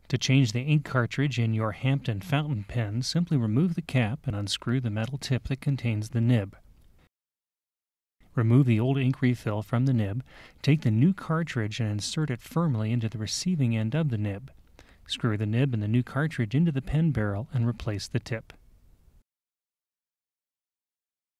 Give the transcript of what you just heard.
To change the ink cartridge in your Hampton fountain pen, simply remove the cap and unscrew the metal tip that contains the nib. Remove the old ink refill from the nib, take the new cartridge and insert it firmly into the receiving end of the nib. Screw the nib and the new cartridge into the pen barrel and replace the tip.